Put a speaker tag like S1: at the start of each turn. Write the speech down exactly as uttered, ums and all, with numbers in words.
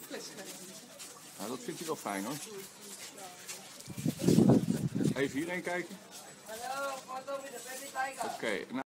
S1: Nou, dat vindt hij wel fijn hoor. Even hierheen kijken. Oké. Okay, nou